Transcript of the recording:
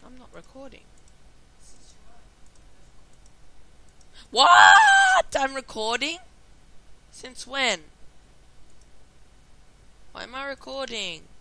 I'm not recording. What? I'm recording? Since when? Why am I recording?